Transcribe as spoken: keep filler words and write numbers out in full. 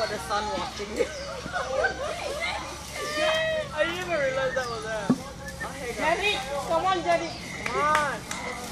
the sun watching you. I didn't even realize that was there. Oh, hey guys. Jenny, come on, Jenny. Come on.